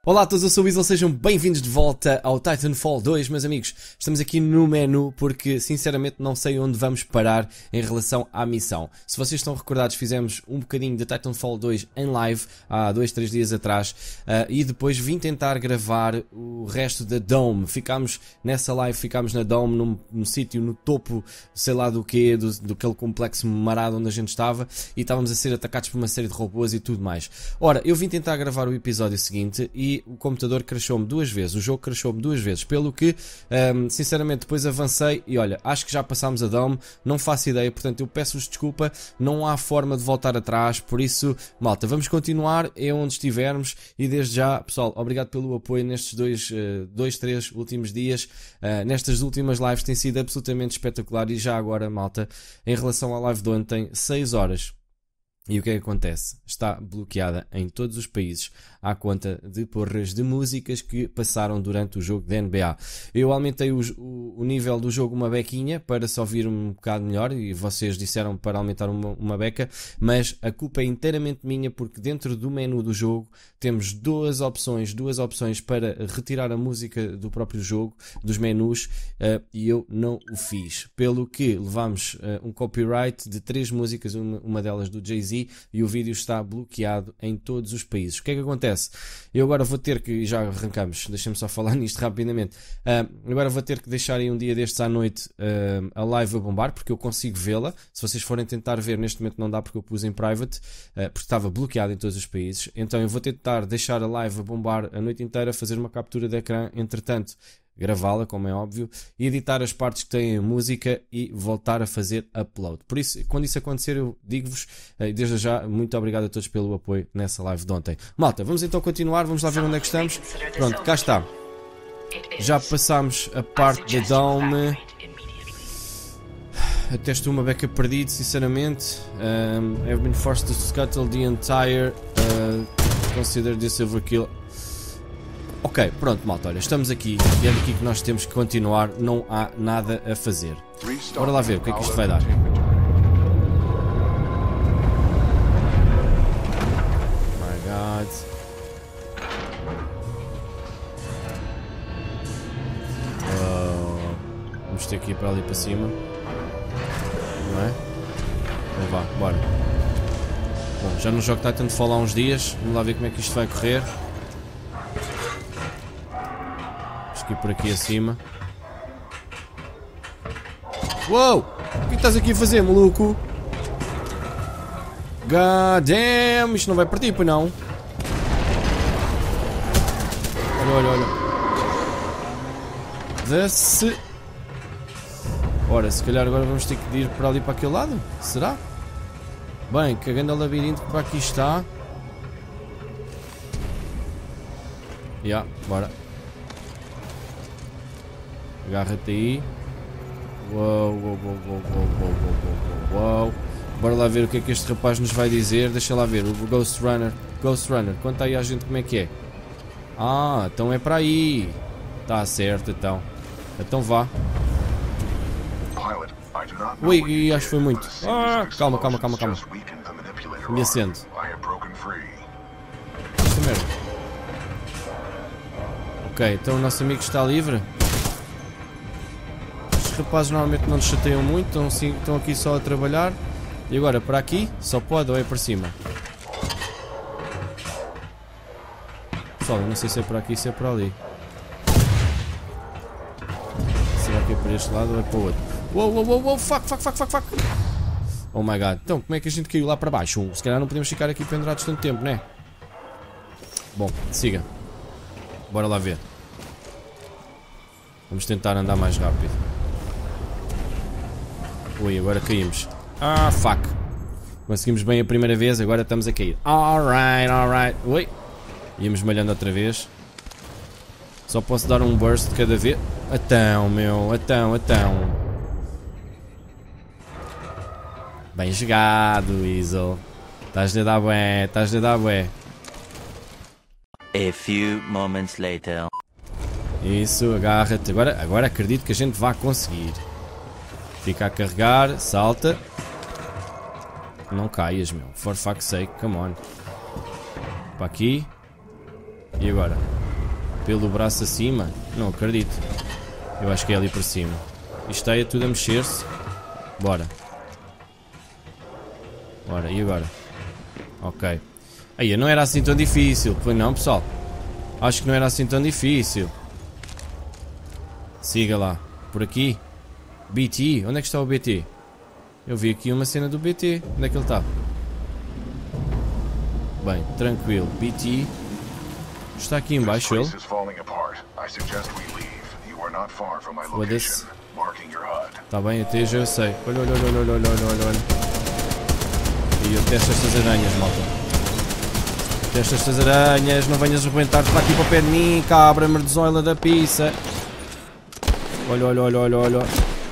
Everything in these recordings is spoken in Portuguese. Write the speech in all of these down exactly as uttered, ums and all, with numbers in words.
Olá a todos, eu sou o Weasel, sejam bem-vindos de volta ao Titanfall dois, meus amigos. Estamos aqui no menu porque, sinceramente, não sei onde vamos parar em relação à missão. Se vocês estão recordados, fizemos um bocadinho de Titanfall dois em live há dois, três dias atrás uh, e depois vim tentar gravar o resto da Dome. Ficámos nessa live, ficámos na Dome, num, num sítio no topo, sei lá do quê, do, do aquele complexo marado onde a gente estava, e estávamos a ser atacados por uma série de robôs e tudo mais. Ora, eu vim tentar gravar o episódio seguinte e o computador crashou-me duas vezes, o jogo crashou-me duas vezes, pelo que, um, sinceramente, depois avancei e olha, acho que já passámos a Dome, não faço ideia, portanto eu peço-vos desculpa, não há forma de voltar atrás, por isso, malta, vamos continuar, é onde estivermos, e desde já, pessoal, obrigado pelo apoio nestes dois, uh, dois três últimos dias, uh, nestas últimas lives, tem sido absolutamente espetacular, e já agora, malta, em relação à live de ontem, seis horas. E o que é que acontece? Está bloqueada em todos os países à conta de porras de músicas que passaram durante o jogo de N B A. Eu aumentei o, o, o nível do jogo uma bequinha para se ouvir um bocado melhor e vocês disseram para aumentar uma, uma beca, mas a culpa é inteiramente minha porque dentro do menu do jogo temos duas opções, duas opções para retirar a música do próprio jogo, dos menus, uh, e eu não o fiz. Pelo que levamos uh, um copyright de três músicas, uma, uma delas do Jay-Z, e o vídeo está bloqueado em todos os países. O que é que acontece? Eu agora vou ter que, já arrancamos, deixem-me só falar nisto rapidamente, uh, agora vou ter que deixar aí um dia destes à noite uh, a live a bombar, porque eu consigo vê-la. Se vocês forem tentar ver, neste momento não dá porque eu pus em private, uh, porque estava bloqueado em todos os países. Então eu vou tentar deixar a live a bombar a noite inteira, fazer uma captura de ecrã, entretanto gravá-la, como é óbvio, e editar as partes que têm a música e voltar a fazer upload. Por isso, quando isso acontecer, eu digo-vos, desde já, muito obrigado a todos pelo apoio nessa live de ontem. Malta, vamos então continuar, vamos lá ver onde é que estamos. Pronto, cá está. Já passámos a parte da Dome. Até estou uma beca perdido, sinceramente. Um, I've been forced to scuttle the entire uh, consider this overkill. Ok, pronto, malta, olha, estamos aqui e é aqui que nós temos que continuar, não há nada a fazer. Bora lá ver o que é que isto vai dar. My God. Oh, vamos ter que ir para ali para cima. Não é? Então vá, bora. Bom, já não jogo Titanfall há uns dias, vamos lá ver como é que isto vai correr. Aqui por aqui acima. Uou! O que estás aqui a fazer, maluco? God damn! Isto não vai partir, pois não? Olha, olha, olha. Desce. Ora, se calhar agora vamos ter que ir para ali para aquele lado? Será? Bem, cagando o labirinto que para aqui está. Já, yeah, bora. Agarra-te aí. Uou, uou, uou, uou, uou, uou, uou, uou. Bora lá ver o que é que este rapaz nos vai dizer. Deixa lá ver, o Ghost Runner. Ghost Runner, conta aí à gente como é que é. Ah, então é para aí. Está certo, então. Então vá. Ui, acho que foi muito. Ah, calma, calma, calma, calma. Me acendo. Esta merda. Ok, então o nosso amigo está livre. Os rapazes normalmente não nos chateiam muito, estão, assim, estão aqui só a trabalhar. E agora para aqui, só pode ou é para cima? Pessoal, eu não sei se é para aqui, se é para ali. Será que é para este lado ou é para o outro? Uou, uou, uou, uou, fuck, fuck, fuck, fuck, fuck. Oh my god, então como é que a gente caiu lá para baixo? Se calhar não podemos ficar aqui pendurados tanto tempo, né? Bom, siga. Bora lá ver. Vamos tentar andar mais rápido. Ui, agora caímos. Ah, fuck. Conseguimos bem a primeira vez, agora estamos a cair. Alright, alright. Ui. Íamos malhando outra vez. Só posso dar um burst de cada vez. Atão, meu. Atão, atão. Bem jogado, Weasel. Estás-lhe a dar bué, estás-lhe a dar bué. A few moments later. Isso, agarra-te. Agora, agora acredito que a gente vai conseguir. Fica a carregar, salta. Não caias, meu. For fuck's sake, come on. Para aqui. E agora? Pelo braço acima? Não acredito. Eu acho que é ali para cima. Isto aí é tudo a mexer-se. Bora. Bora, e agora? Ok. Aí, não era assim tão difícil. Pois não, pessoal? Acho que não era assim tão difícil. Siga lá. Por aqui. B T. Onde é que está o B T? Eu vi aqui uma cena do B T. Onde é que ele está? Bem, tranquilo. B T. Está aqui embaixo ele. Foda-se. Está bem, até já eu sei. Olha, olha, olha, olha, olha, olha, olha. E eu testo estas aranhas, malta. Testo estas aranhas. Não venhas arrebentar-te para aqui para o pé de mim, cabra merdezoila da pizza. Olha, olha, olha, olha, olha.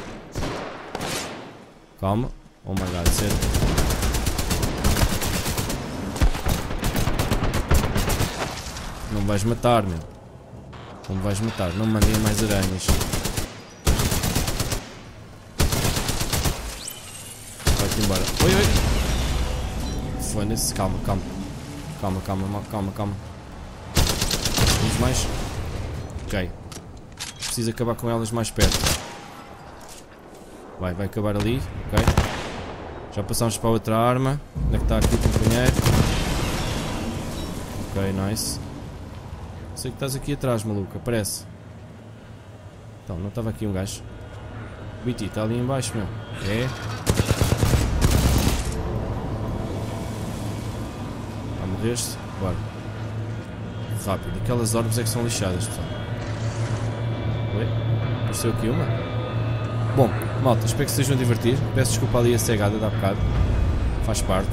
Calma. Oh my god, sério. Não me vais matar, meu. Não me vais matar. Não me mandem mais aranhas. Vai-te embora. Oi, oi. Foda-se. Calma, calma. Calma, calma, calma, calma. Temos mais? Ok. Preciso acabar com elas mais perto. Vai, vai acabar ali. Ok. Já passamos para a outra arma. Onde é que está aqui o companheiro? Ok, nice. Sei que estás aqui atrás, maluco. Aparece. Então, não estava aqui um gajo. O B T está ali em baixo, meu. É. Ah, morreste? Bora. Rápido. Aquelas orbes é que são lixadas, pessoal. Oi? Apareceu aqui uma? Bom, malta, espero que se estejam a divertir. Peço desculpa ali a cegada de há bocado. Faz parte.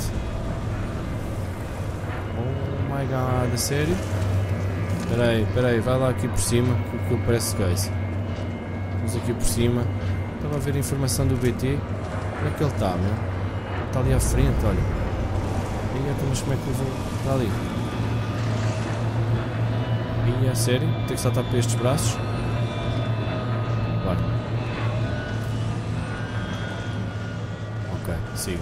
Oh my god, a sério? Espera aí, espera aí, vai lá aqui por cima, que aquilo parece coisa. Vamos aqui por cima. Estava a ver a informação do B T. Como é que ele está, meu? Está ali à frente, olha. E então, mas como é que eu vou... Está ali. E é sério? Tenho que saltar para estes braços? Bora. Ok, siga.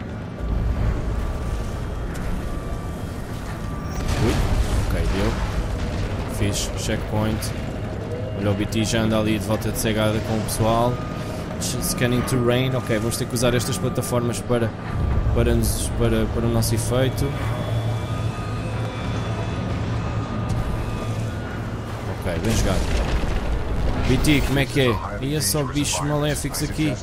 Ui, ok, deu. Fiz checkpoint. Olha, o B T já anda ali de volta de cegada com o pessoal. Scanning terrain. Ok, vamos ter que usar estas plataformas para, para, nos, para, para o nosso efeito. Ok, bem jogado. B T, como é que é? E é só bichos maléficos aqui.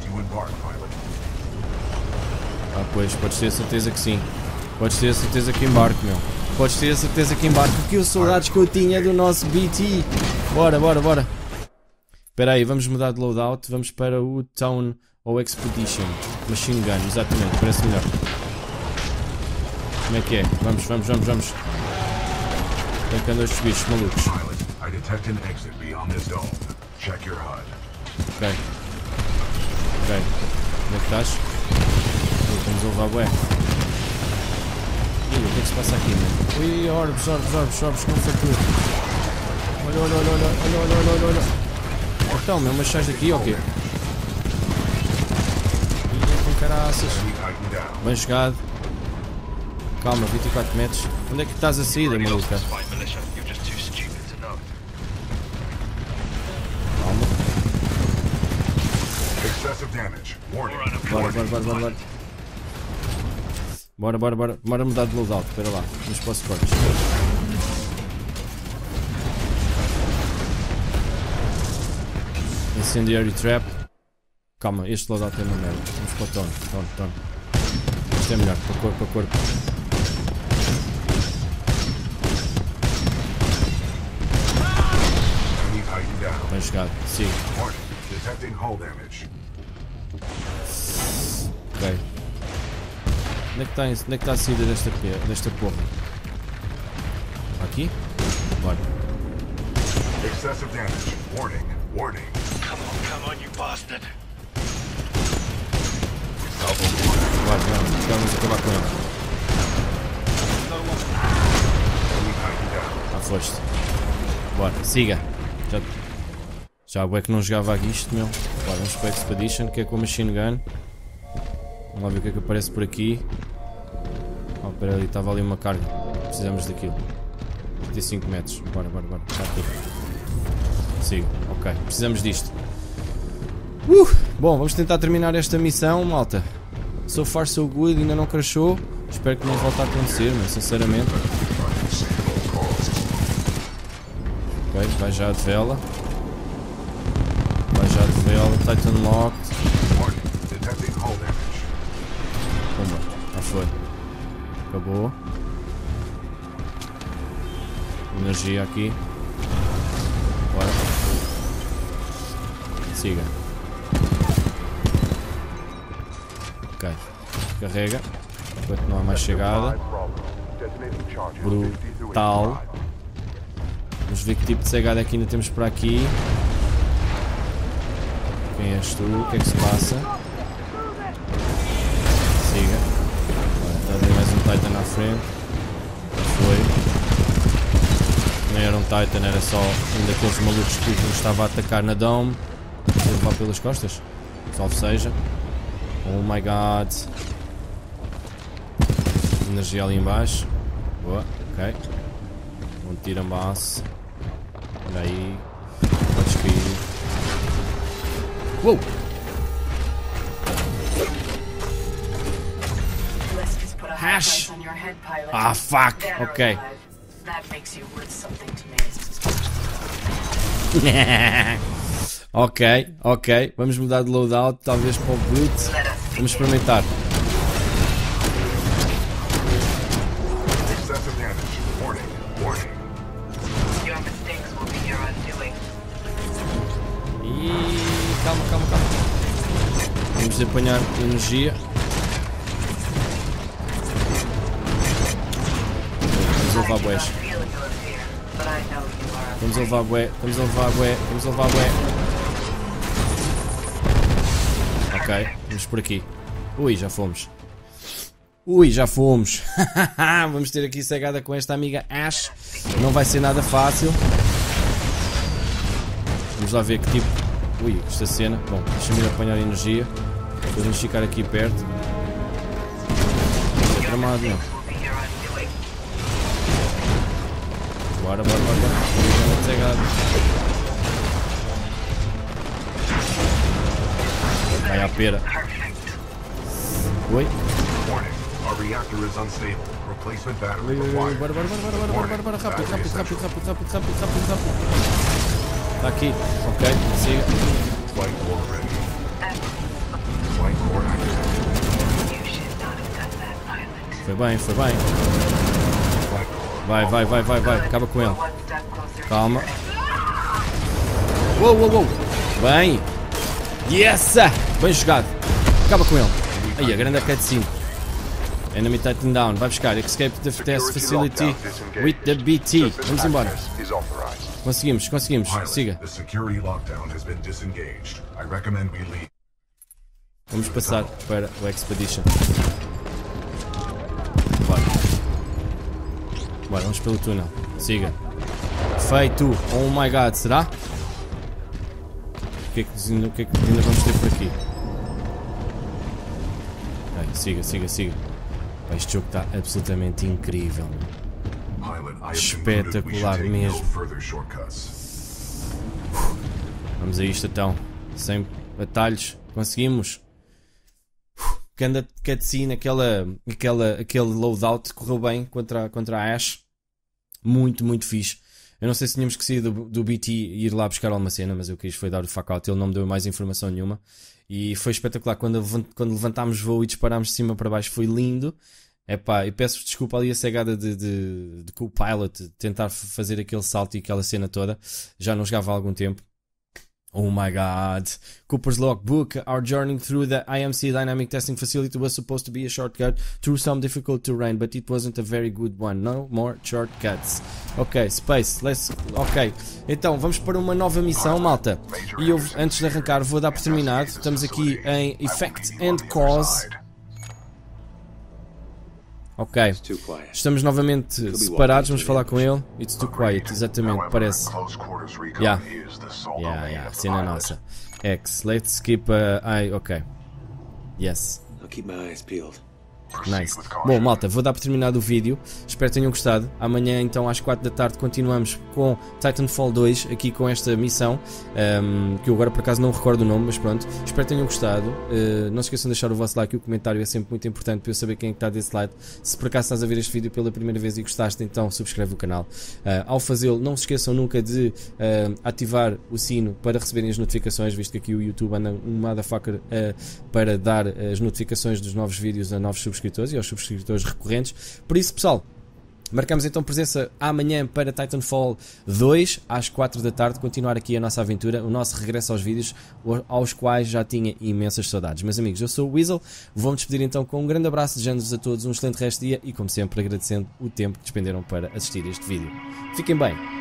Ah, pois, podes ter a certeza que sim. Podes ter a certeza que embarque, meu. Podes ter a certeza que embarque. Porque os soldados que eu tinha do nosso B T. Bora, bora, bora. Espera aí, vamos mudar de loadout. Vamos para o Town ou Expedition. Machine Gun, exatamente, parece melhor. Como é que é? Vamos, vamos, vamos, vamos. Tem que andar estes bichos malucos. Ok. Ok. Como é que estás? Estamos a levar bué. Ih, o que é que se passa aqui, meu? Ui, orbes, orbes, orbes, orbes, não foi tudo. Olha, olha, olha, olha, olha, olha, olha, olha. Então, meu, mas sais daqui ou quê? Ih, com caraças. Bem jogado. Calma, vinte e quatro metros. Onde é que estás a saída, maluca? Calma. Bora, bora, bora, bora, bora. Bora, bora, bora. Bora mudar de loadout. Espera lá. Vamos para os cortes. Incendiary Trap. Calma, este loadout é uma merda. Vamos para o Tone. Tone, Tone. Isto é melhor. Para corpo, para corpo. Bem jogado. Siga. Ok. Onde é que está, onde é que está a saída desta, desta porra? Aqui? Bora. Excessive damage. Warning. Warning. Come on, come on, you bastard. Bora, vamos, vamos acabar com ele. Ah, foste. Bora, siga. Já, já é que não jogava aqui isto, meu. Bora, vamos para a Expedition, que é com a Machine Gun. Vamos lá ver o que é que aparece por aqui. Oh, espera ali, estava ali uma carga. Precisamos daquilo. trinta e cinco metros. Bora, bora, bora. Está aqui. Siga. Ok. Precisamos disto. Uh! Bom, vamos tentar terminar esta missão, malta. So far so good. Ainda não crashou. Espero que não volte a acontecer, mas sinceramente. Ok. Vai já de vela. Vai já de vela. Titan locked. Pumba. Já foi. Acabou. Energia aqui. Bora. Siga. Ok. Carrega. Enquanto não há mais chegada. Brutal. Vamos ver que tipo de cegada aqui ainda temos por aqui. Quem és tu? O que é que se passa? Siga. Está a ver mais um Titan à frente. Foi. Não era um Titan, era só um daqueles malucos que nos estava a atacar na dome. Vou levar pelas costas. Salve seja. Oh my god. Energia ali embaixo. Boa, ok. Um tirambaço. Olha aí. Podes cair. Uou! Hash! Ah, fuck! Ok. Ok, ok. Vamos mudar de loadout, talvez para o Brute. Vamos experimentar. E calma, calma, calma. Vamos apanhar energia. Vamos levar bués. Vamos levar bué, vamos levar bué, vamos levar bué. Ok, vamos por aqui. Ui, já fomos. Ui, já fomos. Vamos ter aqui cegada com esta amiga Ash. Não vai ser nada fácil. Vamos lá ver que tipo... Ui, esta cena. Bom, deixa-me ir apanhar energia. Depois vamos ficar aqui perto. Não é tramado, não. Bora, bora, bora, bora. Cegado. Vai à pera. Oi? Oi, oi, oi. Bora, bora, bora, bora, bora, bora, bora. Rápido, rápido, rápido, rápido, rápido, rápido, rápido, rápido. Está aqui. Ok, siga. Foi bem, foi bem. Vai, vai, vai, vai, vai. Acaba com ele. Calma. Uou, uou, uou. Bem. Yes! Bem jogado. Acaba com ele. Aí, a grande cutscene. Enemy Titan down. Vai buscar. Escape the test facility with the B T. Vamos embora. Conseguimos, conseguimos. Siga. Vamos passar para o Expedition. Bora. Bora, vamos pelo túnel. Siga. Feito. Oh my god, será? O que é que, o que, é que ainda vamos ter por aqui? Ok, siga, siga, siga. Este jogo está absolutamente incrível. Espetacular mesmo. Vamos a isto então. Sem atalhos. Conseguimos. Ganda cutscene, aquela, aquela, aquele loadout correu bem contra, contra a Ash. Muito, muito fixe. Eu não sei se tínhamos que sair do, do B T e ir lá buscar alguma cena, mas eu quis foi dar o fuck out. Ele não me deu mais informação nenhuma. E foi espetacular. Quando, quando levantámos voo e disparámos de cima para baixo, foi lindo. Epá, eu peço desculpa ali a cegada de, de, de co-pilot, de tentar fazer aquele salto e aquela cena toda. Já não jogava há algum tempo. Oh my god. Cooper's logbook. Our journey through the I M C Dynamic Testing Facility was supposed to be a shortcut through some difficult terrain, but it wasn't a very good one. No more shortcuts. Ok, Space, let's... Ok. Então, vamos para uma nova missão, malta. E eu, antes de arrancar, vou dar por terminado. Estamos aqui em Effect and Cause. Ok. Estamos novamente separados, vamos falar com ele. It's too quiet, exatamente, parece. Yeah. Yeah, yeah, cena nossa. X, let's keep a eye, ok. Yes. I'll keep my eyes peeled. Nice. Bom, malta, vou dar por terminado o vídeo. Espero que tenham gostado. Amanhã, então, às quatro da tarde, continuamos com Titanfall dois, aqui com esta missão, um, que eu agora por acaso não recordo o nome, mas pronto. Espero que tenham gostado. Uh, não se esqueçam de deixar o vosso like e o comentário, é sempre muito importante para eu saber quem é que está desse lado. Se por acaso estás a ver este vídeo pela primeira vez e gostaste, então subscreve o canal. Uh, ao fazê-lo, não se esqueçam nunca de uh, ativar o sino para receberem as notificações, visto que aqui o YouTube anda um motherfucker uh, para dar as notificações dos novos vídeos a novos subscritores e aos subscritores recorrentes. Por isso, pessoal, marcamos então presença amanhã para Titanfall dois às quatro da tarde, continuar aqui a nossa aventura, o nosso regresso aos vídeos aos quais já tinha imensas saudades. Meus amigos, eu sou o Weasel, vou-me despedir então com um grande abraço, desejando-vos a todos um excelente resto de dia e, como sempre, agradecendo o tempo que despenderam para assistir este vídeo. Fiquem bem.